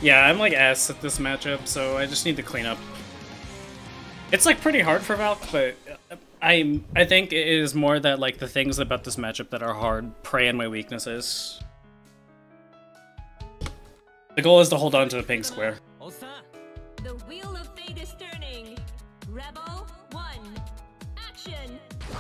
Yeah, I'm like ass at this matchup, so I just need to clean up. It's like pretty hard for Valk, but I think it is more that like the things about this matchup that are hard prey on my weaknesses. The goal is to hold on to the pink square. The wheel of fate is turning. Rebel 1. Action.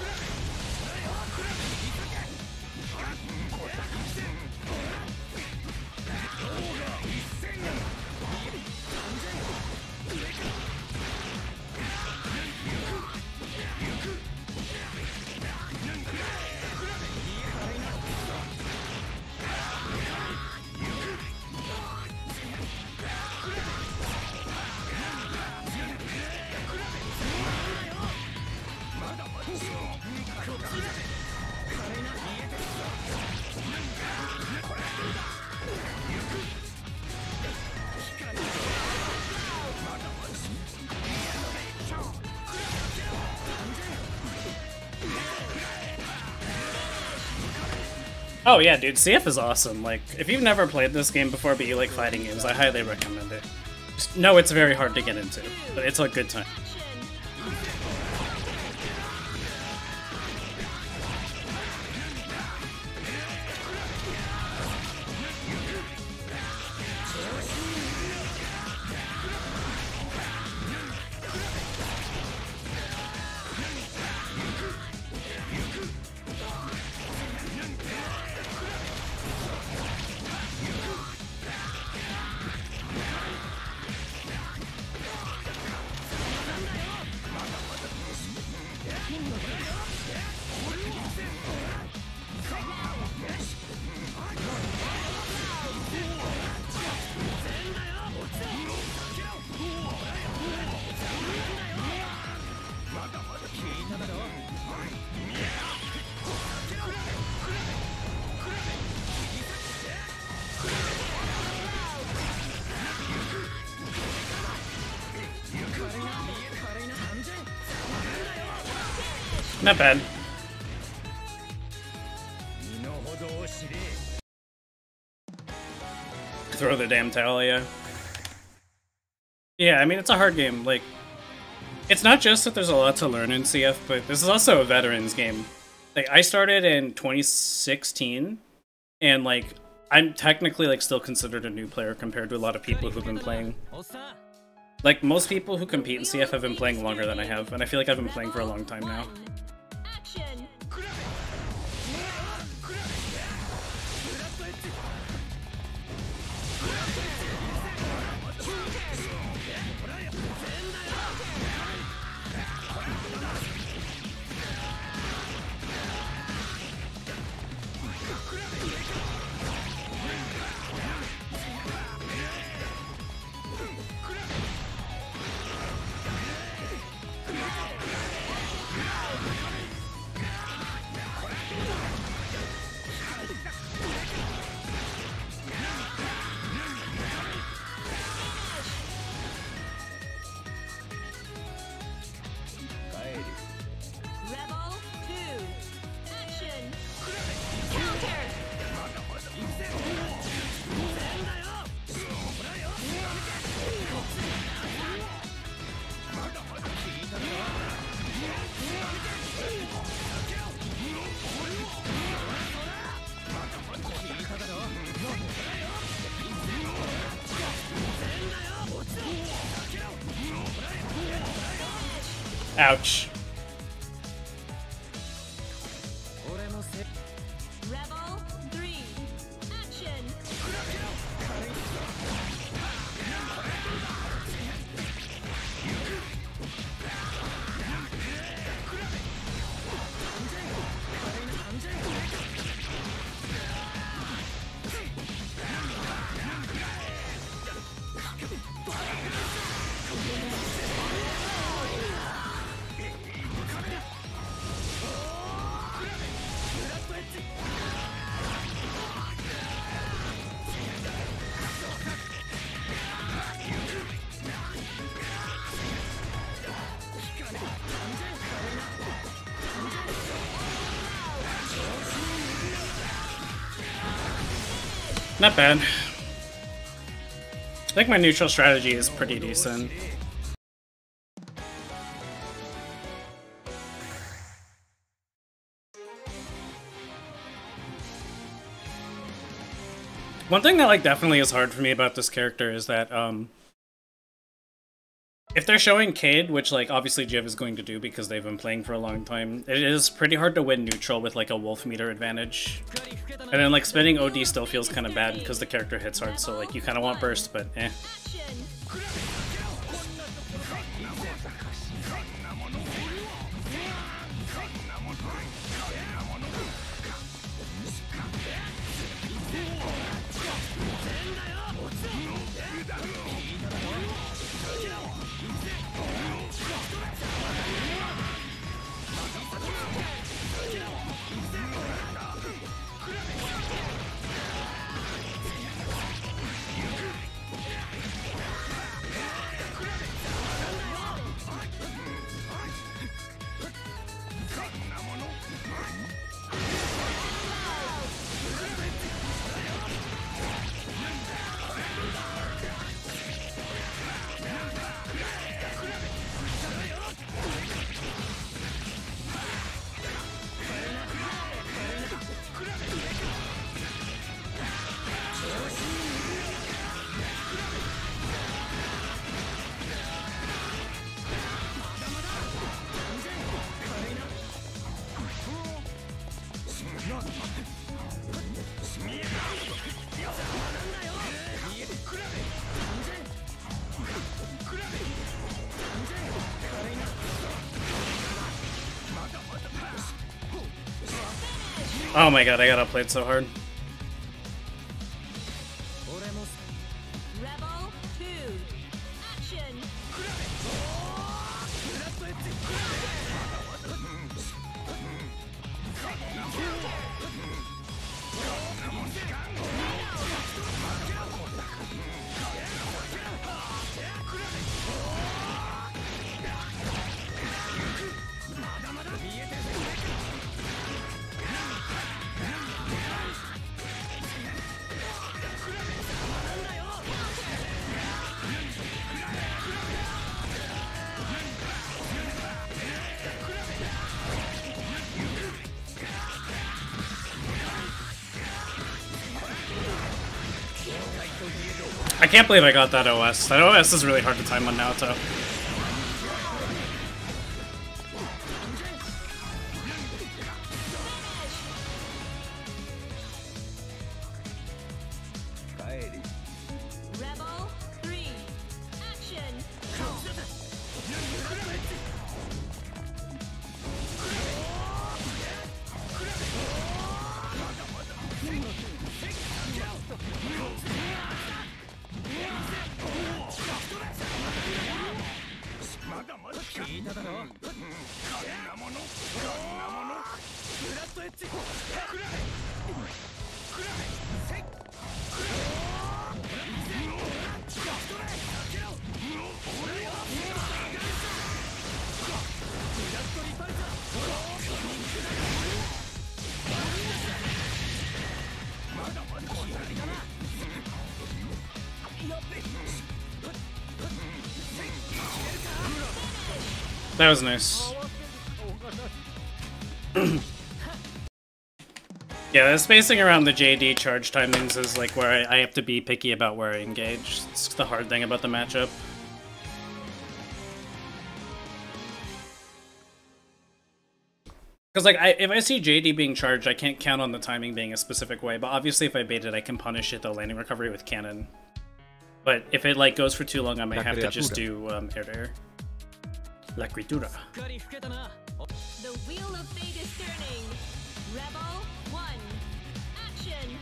Oh yeah, dude, CF is awesome. Like, if you've never played this game before but you like fighting games, I highly recommend it. Just know it's very hard to get into, but it's a good time. Not bad. Throw the damn towel, yeah. Yeah, I mean, it's a hard game. Like, it's not just that there's a lot to learn in CF, but this is also a veterans game. Like, I started in 2016, and, like, I'm technically, like, still considered a new player compared to a lot of people who've been playing. Like, most people who compete in CF have been playing longer than I have, and I feel like I've been playing for a long time now. Ouch. Rebel 3. Action. Not bad. think my neutral strategy is pretty decent. One thing that like definitely is hard for me about this character is that if they're showing Cade, which like obviously Jiv is going to do because they've been playing for a long time, it is pretty hard to win neutral with like a wolf meter advantage. And then like spinning OD still feels kind of bad because the character hits hard, so like you kind of want burst, but eh. Oh my god, I got outplayed so hard. Rebel 2. Action. I can't believe I got that OS. That OS is really hard to time on Naoto. Rebel 3. Action. That was nice. Yeah, the spacing around the JD charge timings is like where I have to be picky about where I engage. It's the hard thing about the matchup. Because like, if I see JD being charged, I can't count on the timing being a specific way, but obviously if I bait it, I can punish it, the landing recovery with cannon. But if it like goes for too long, I might have to just do air-to-air. La Criatura. The wheel of fate is turning. Rebel 1. Action.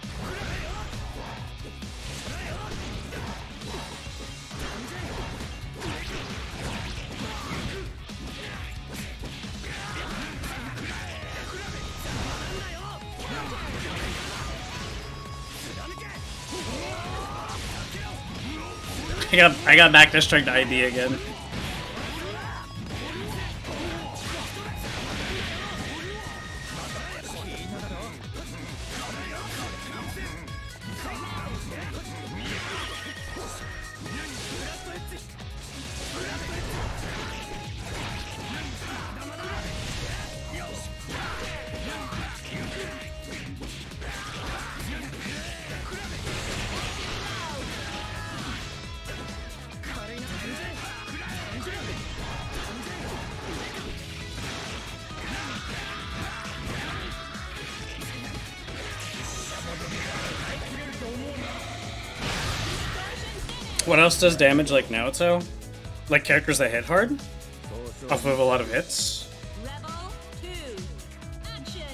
I got back to strike to IB again. What else does damage like Naoto? Like characters that hit hard? Off of a lot of hits? Rebel 2. Action.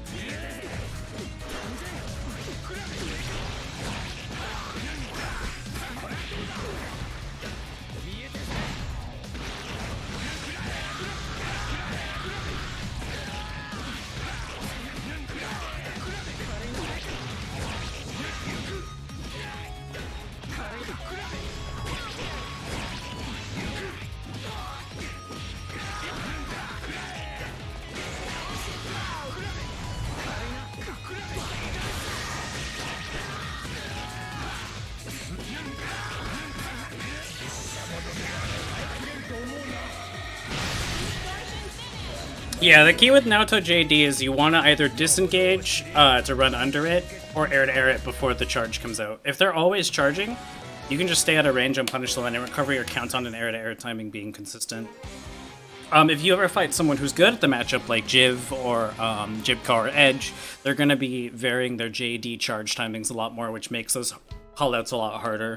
Yeah, the key with Naoto JD is you want to either disengage to run under it, or air to air it before the charge comes out. If they're always charging, you can just stay out of range and punish the line and recover your count on an air to air timing being consistent. If you ever fight someone who's good at the matchup, like Jiv or Jibka or Edge, they're going to be varying their JD charge timings a lot more, which makes those callouts a lot harder.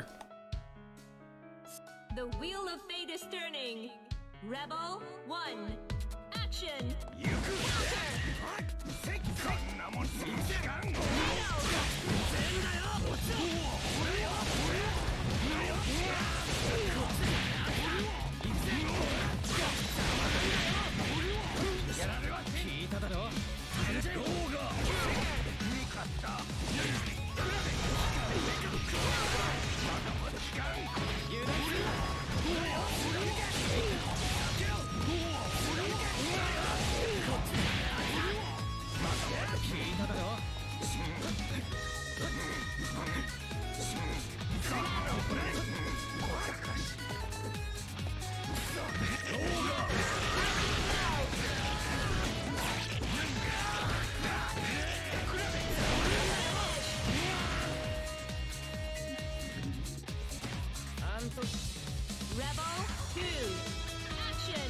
The wheel of fate is turning. Rebel 1. Action. Rebel 2. Action.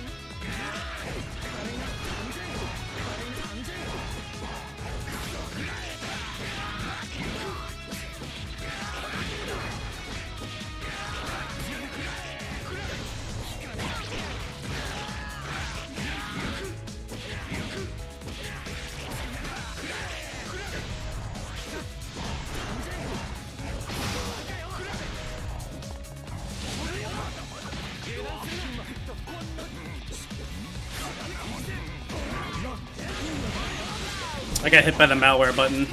I got hit by the malware button.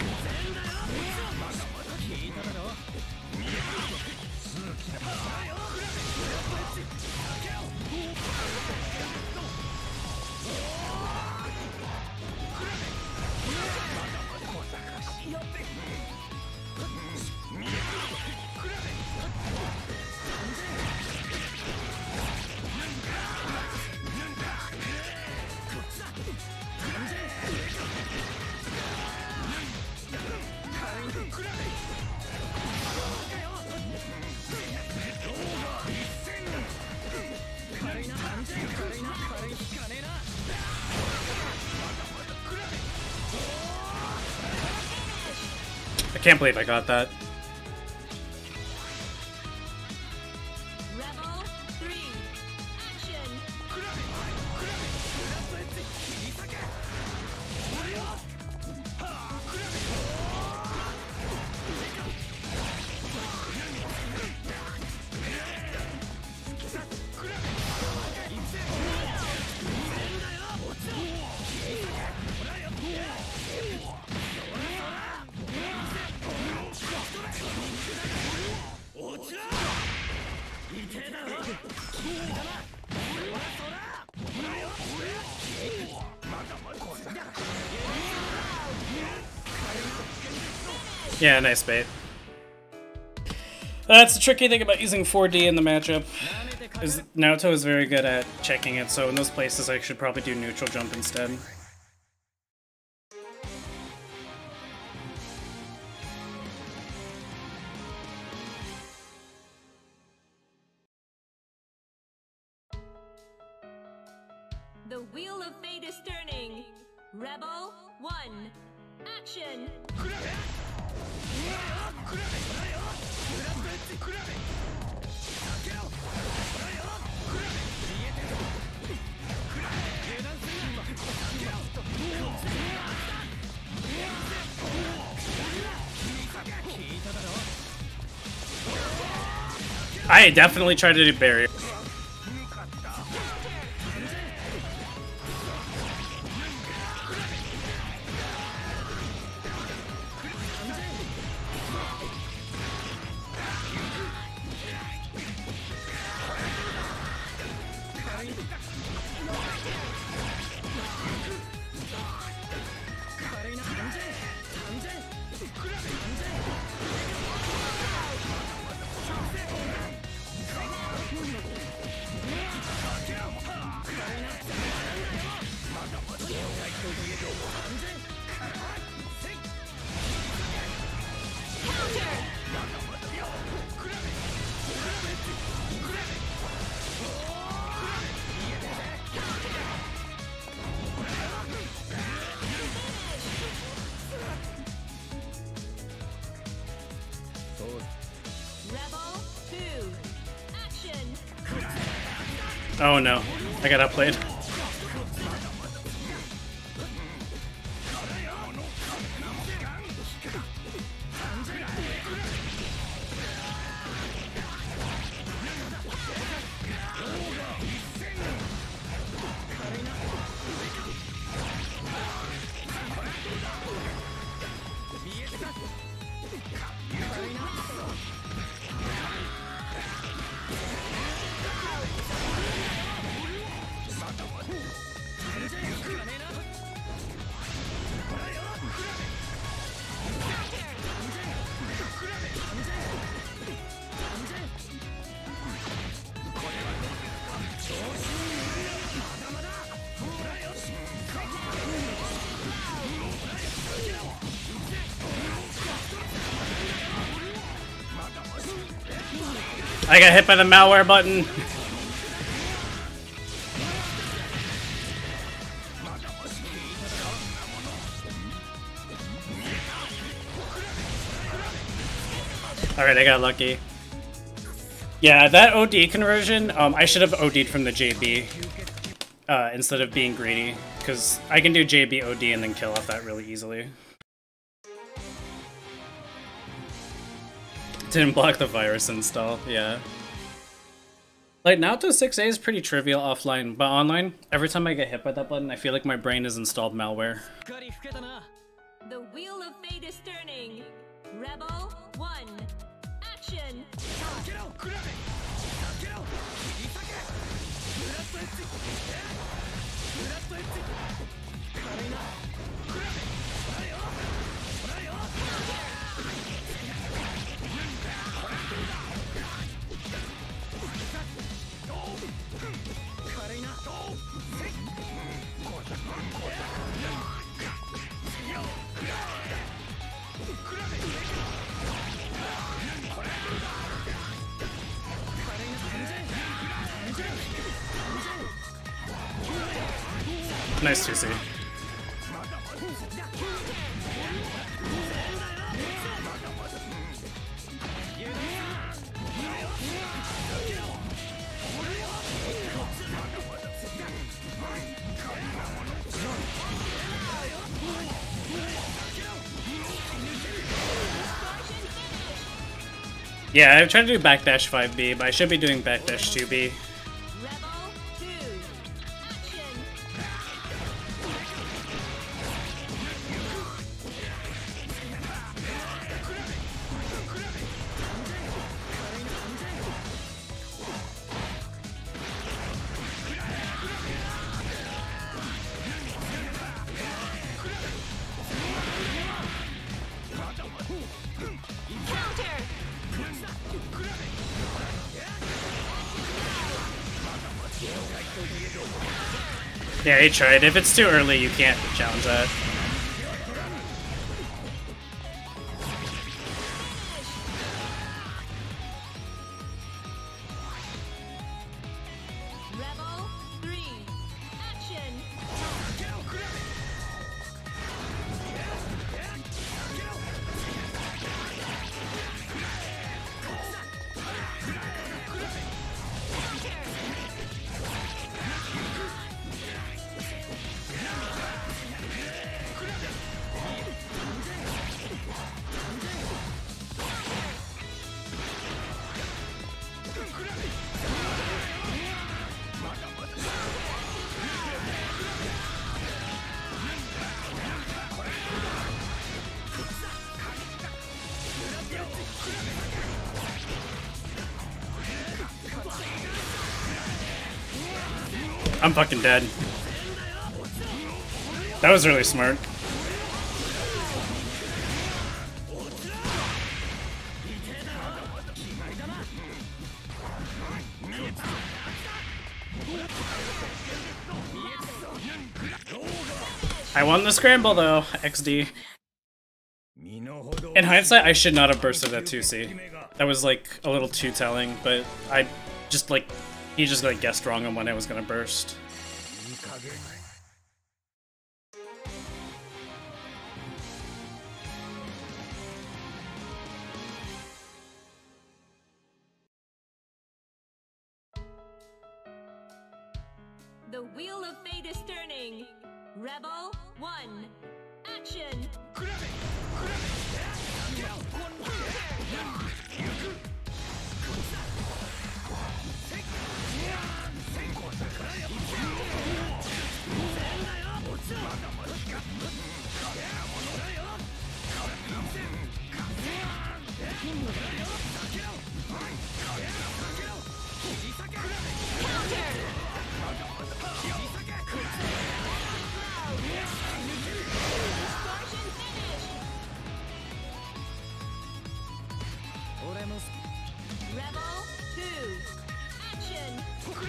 I can't believe I got that. Rebel 3. Action. Yeah, nice bait. That's the tricky thing about using 4D in the matchup, is Naoto is very good at checking it, so in those places I should probably do neutral jump instead. The wheel of fate is turning. Rebel 1. Action. I definitely tried to do barrier. Rebel 2. Action. Oh no, I got outplayed. I got hit by the malware button. Alright, I got lucky. Yeah, that OD conversion, I should have OD'd from the JB instead of being greedy, because I can do JB OD and then kill off that really easily. Didn't block the virus install, yeah. Like, Naoto 6A is pretty trivial offline, but online, every time I get hit by that button, I feel like my brain has installed malware. The wheel of fate is turning. Rebel 1. Action. Nice to see. Yeah, I've tried to do backdash 5B, but I should be doing backdash 2B. Rebel 2. Action. Yeah, he tried. If it's too early, you can't challenge that. Rebel 3. Action. I'm fucking dead. That was really smart. I won the scramble though, XD. In hindsight, I should not have bursted that 2C. That was like a little too telling, but I just like, he just like guessed wrong on when I was gonna burst. The wheel of fate is turning. Rebel 1. Action! Rebel 2. Action!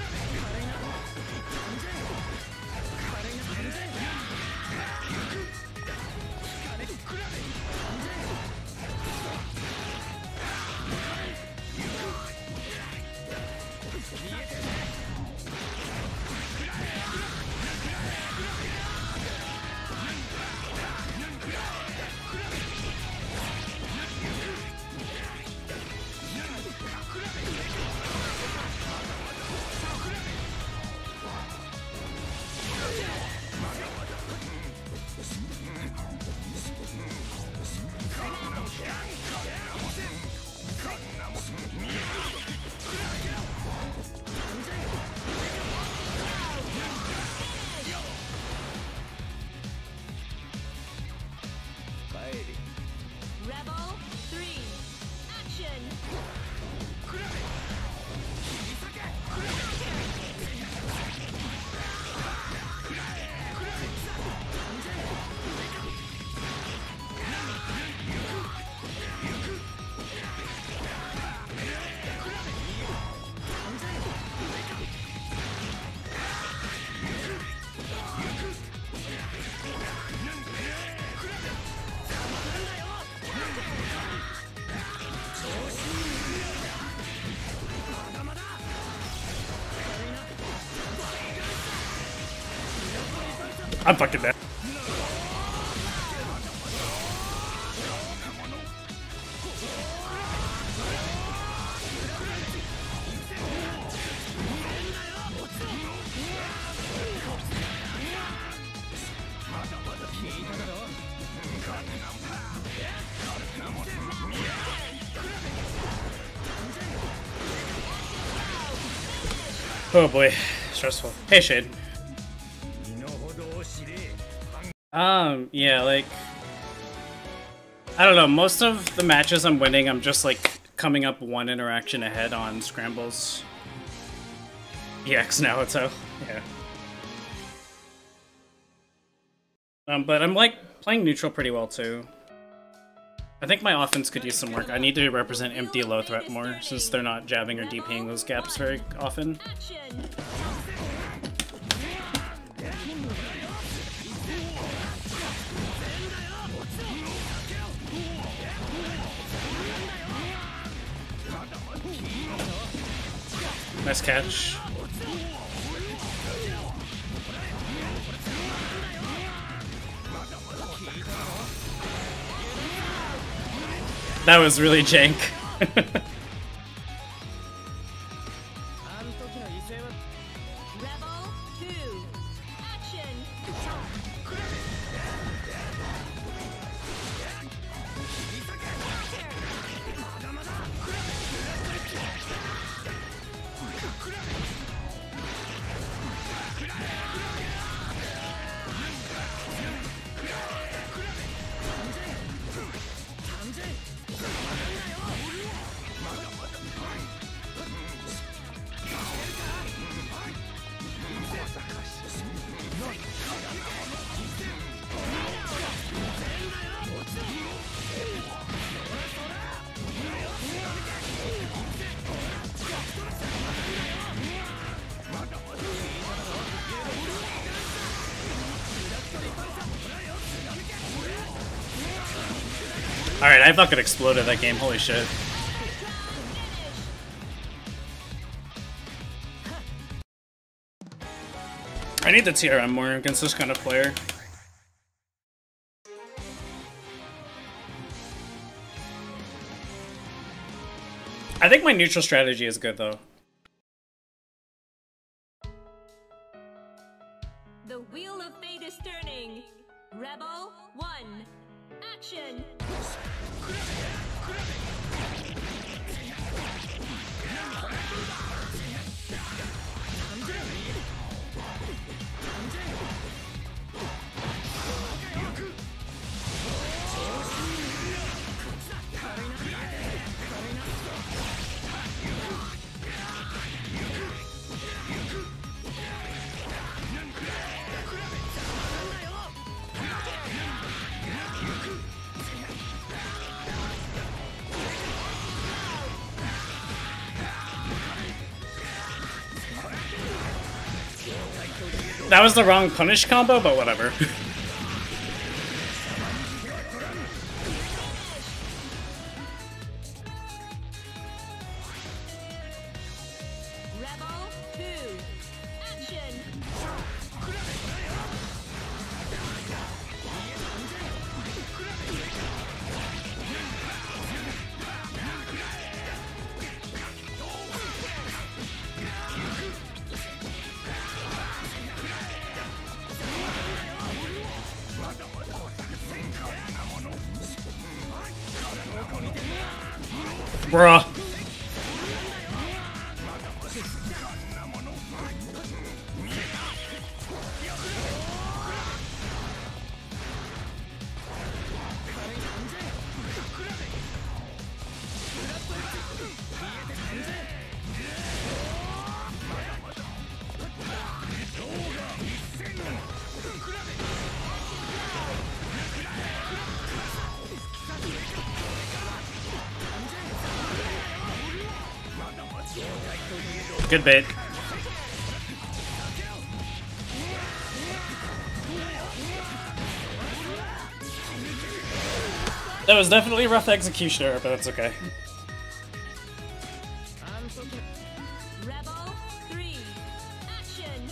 Rebel 3. Action! I'm fucking dead. Oh boy, stressful. Hey Shade. Yeah, like, I don't know, most of the matches I'm winning, I'm just, like, coming up one interaction ahead on scrambles. EX Naruto, yeah. But I'm, like, playing neutral pretty well, too. I think my offense could use some work. I need to represent empty low threat more, since they're not jabbing or DPing those gaps very often. Nice catch. That was really jank. Rebel 2. Action! Alright, I fucking exploded that game, holy shit. I need the TRM more against this kind of player. I think my neutral strategy is good though. The wheel of fate is turning. Rebel 1. Action. That was the wrong punish combo, but whatever. Rebel 2. Action. Bruh. Good bait. That was definitely rough execution error, but that's okay. Rebel 3. Action.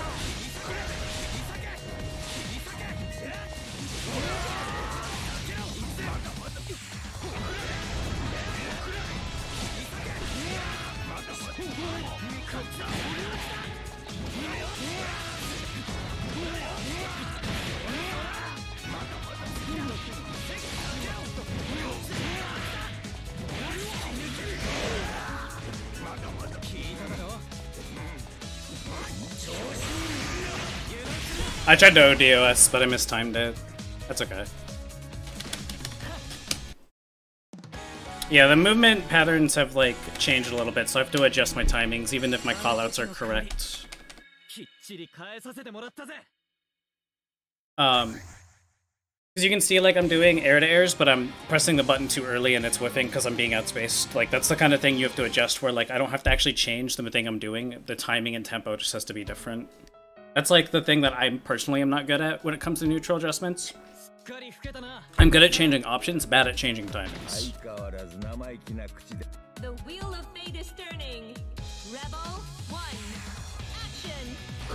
I tried to ODOS, but I mistimed it. That's okay. Yeah, the movement patterns have, like, changed a little bit, so I have to adjust my timings, even if my callouts are correct. Because you can see, like, I'm doing air-to-airs, but I'm pressing the button too early and it's whiffing because I'm being outspaced. Like, that's the kind of thing you have to adjust where, like, I don't have to actually change the thing I'm doing. The timing and tempo just has to be different. That's, like, the thing that I personally am not good at when it comes to neutral adjustments. I'm good at changing options, bad at changing timings. The wheel of fate is turning. Rebel 1. Action.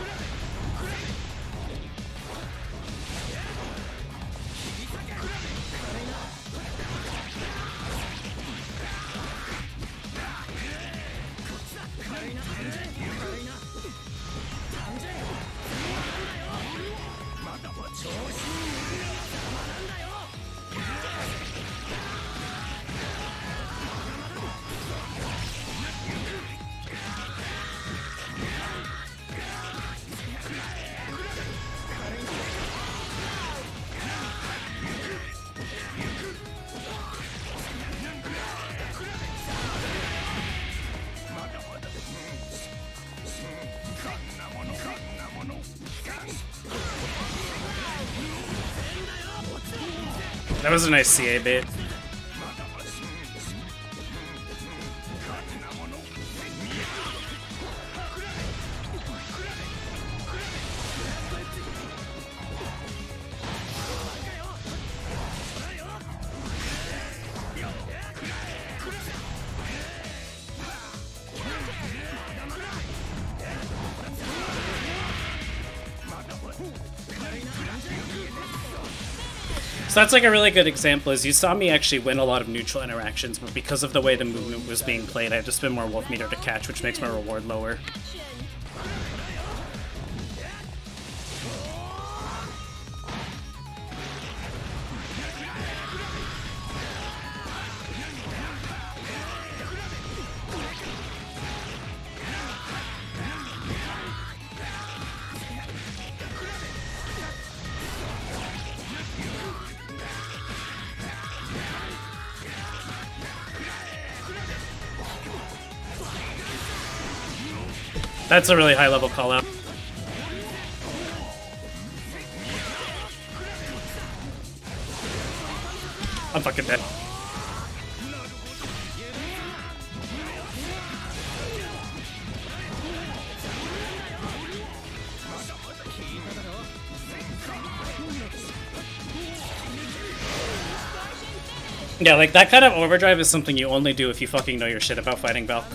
That was a nice CA bait. So that's like a really good example, is you saw me actually win a lot of neutral interactions, but because of the way the movement was being played, I had to spend more wolf meter to catch, which makes my reward lower. That's a really high level call out. I'm fucking dead. Yeah, like that kind of overdrive is something you only do if you fucking know your shit about fighting Valk.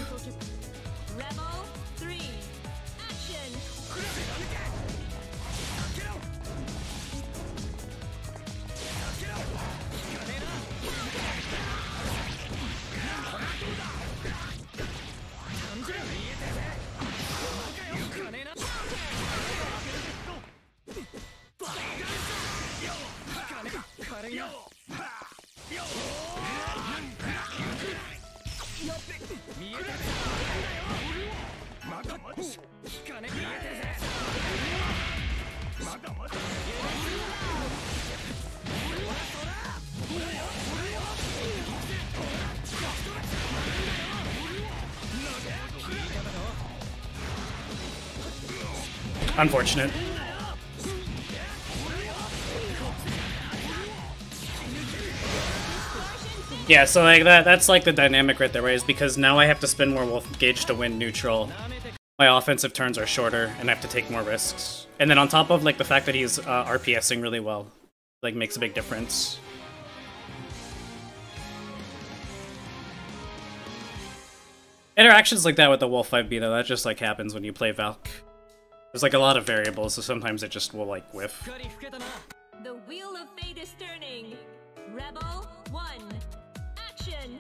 Unfortunate. Yeah, so like that's like the dynamic right there, right? Is because now I have to spend more wolf gauge to win neutral. My offensive turns are shorter, and I have to take more risks. And then on top of like the fact that he's RPSing really well, like makes a big difference. Interactions like that with the Wolf 5B though, that just like happens when you play Valk. There's like a lot of variables, so sometimes it just will like whiff. The wheel of fate is turning. Rebel 1. Action.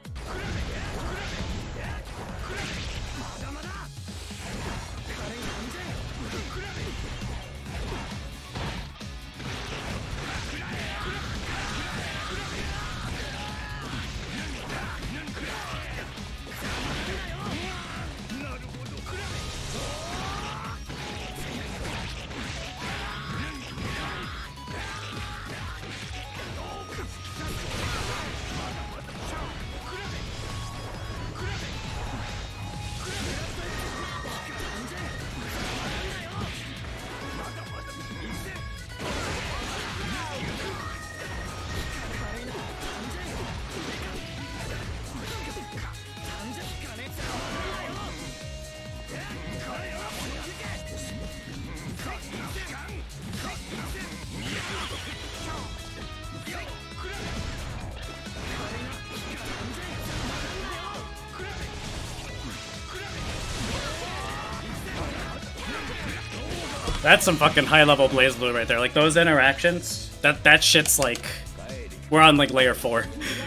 That's some fucking high-level BlazBlue right there. Like, those interactions, that shit's like... We're on, like, layer 4.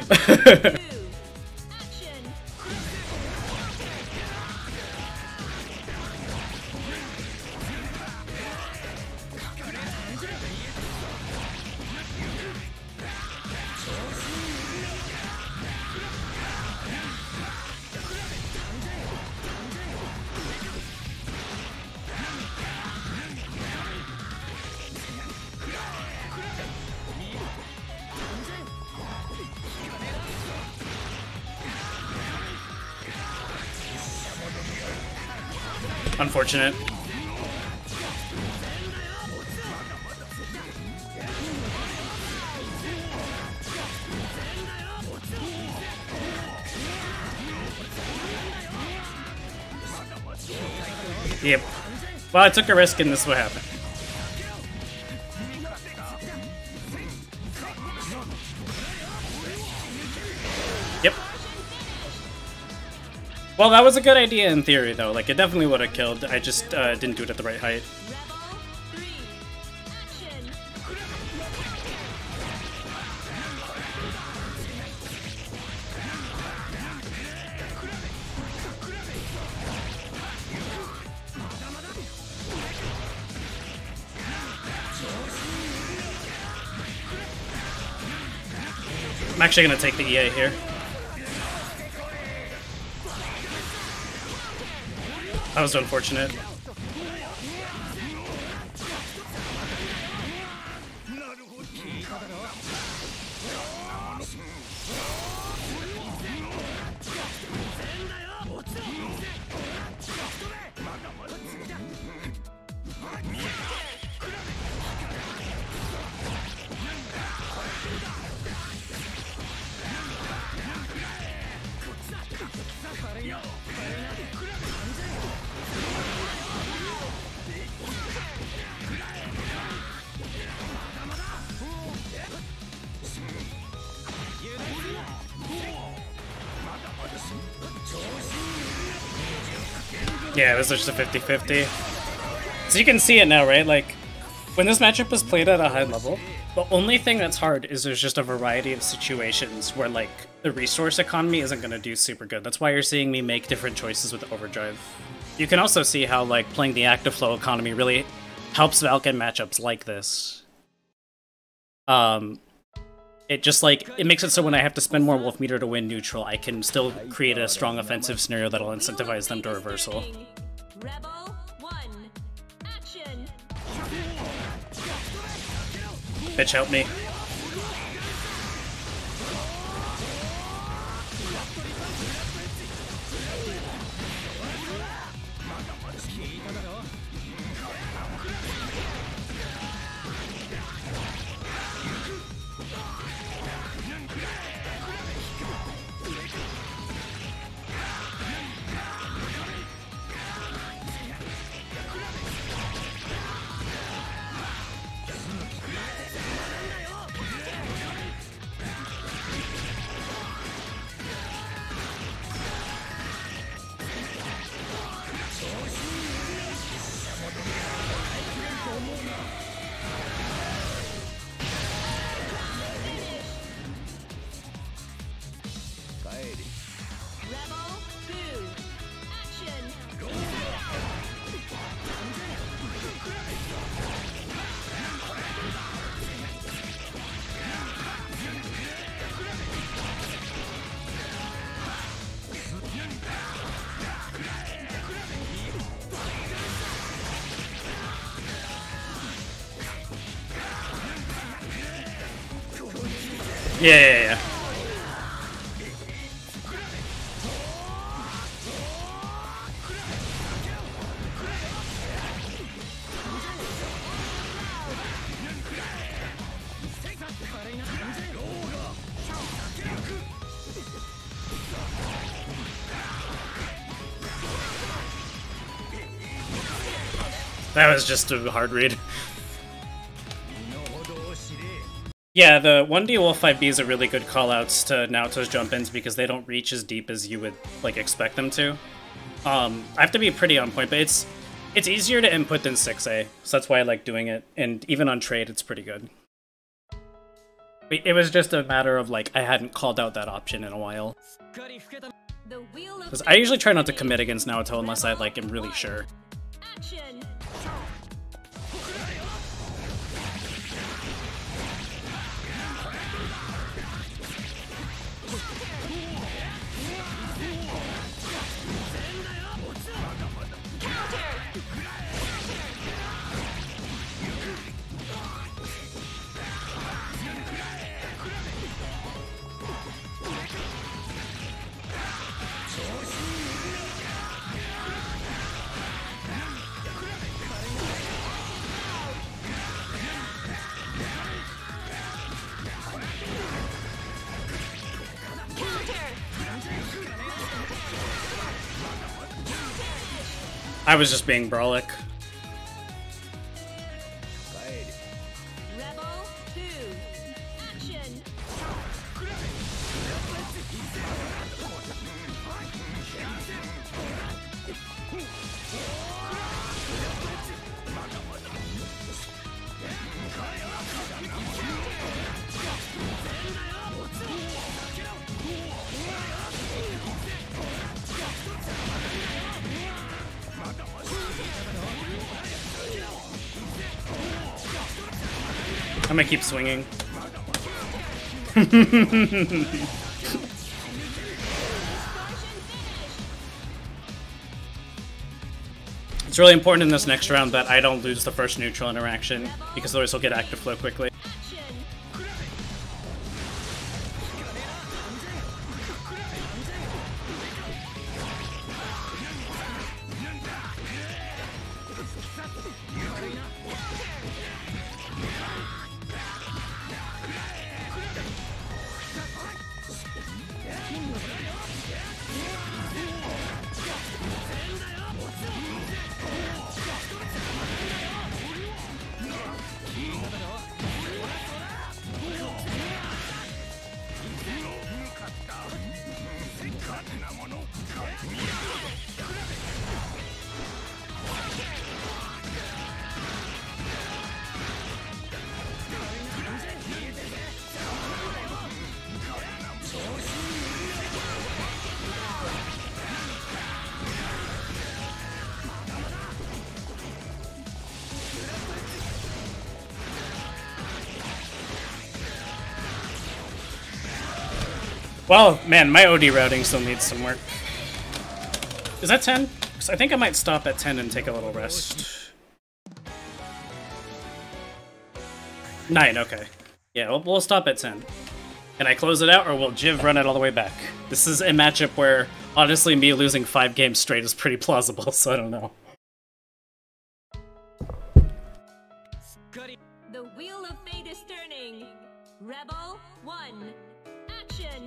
Unfortunate. Yep. Well, I took a risk and this is what happened. Yep. Well, that was a good idea in theory, though. Like, it definitely would have killed. I just didn't do it at the right height. actually gonna take the EA here. That was unfortunate. Yeah, this is just a 50-50. So you can see it now, right? Like, when this matchup is played at a high level, the only thing that's hard is there's just a variety of situations where, like, the resource economy isn't going to do super good. That's why you're seeing me make different choices with Overdrive. You can also see how, like, playing the active flow economy really helps Valk in matchups like this. It just, like, it makes it so when I have to spend more Wolf Meter to win neutral, I can still create a strong offensive scenario that'll incentivize them to reversal. Rebel 1, action. Bitch, help me. Rebel 2, action. Yeah. That was just a hard read. Yeah, the 1D Wolf 5B is a really good callouts to Naoto's jump-ins because they don't reach as deep as you would like expect them to. I have to be pretty on point, but it's easier to input than 6A, so that's why I like doing it, and even on trade it's pretty good. It was just a matter of like I hadn't called out that option in a while. Because I usually try not to commit against Naoto unless I like am really sure. Action. I was just being brawlic. Rebel 2, action. I'm gonna keep swinging. It's really important in this next round that I don't lose the first neutral interaction, because otherwise he'll get active flow quickly. Well, man, my OD routing still needs some work. Is that 10? Because I think I might stop at 10 and take a little rest. 9, okay. Yeah, we'll stop at 10. Can I close it out, or will Jiv run it all the way back? This is a matchup where, honestly, me losing 5 games straight is pretty plausible, so I don't know. The wheel of fate is turning. Rebel 1. Action.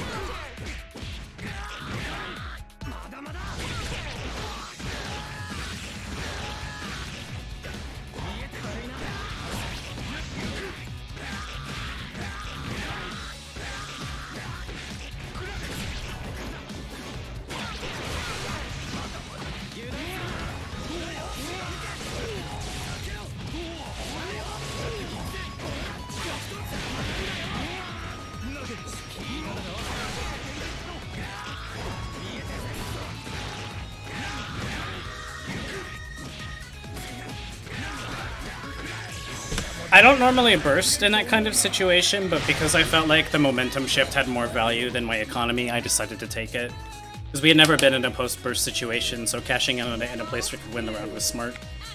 I don't normally burst in that kind of situation, but because I felt like the momentum shift had more value than my economy, I decided to take it. Because we had never been in a post-burst situation, so cashing in on it in a place we could win the round was smart.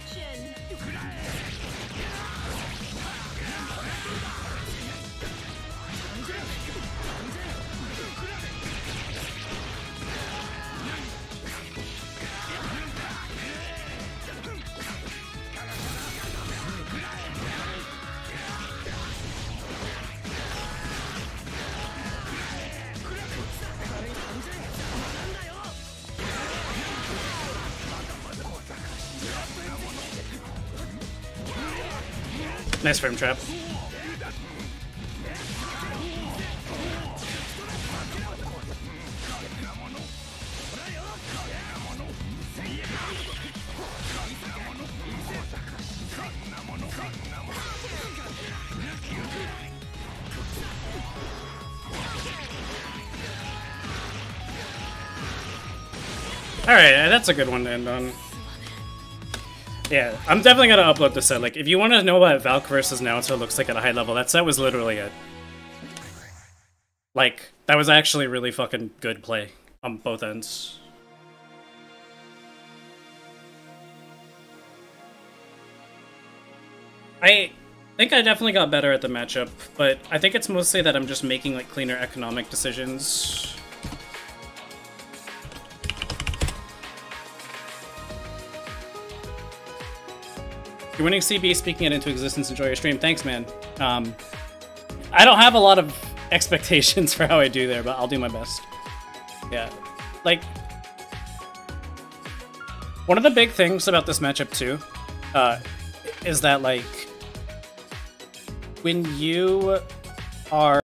Nice frame trap. Alright, that's a good one to end on. Yeah, I'm definitely gonna upload the set. Like, if you want to know what Valk versus Naoto looks like at a high level, that set was literally it. Like, that was actually really fucking good play on both ends. I think I definitely got better at the matchup, but I think it's mostly that I'm just making, like, cleaner economic decisions. You're winning CB, speaking it into existence. Enjoy your stream. Thanks, man. I don't have a lot of expectations for how I do there, but I'll do my best. Yeah. Like, one of the big things about this matchup, too, is that, like, when you are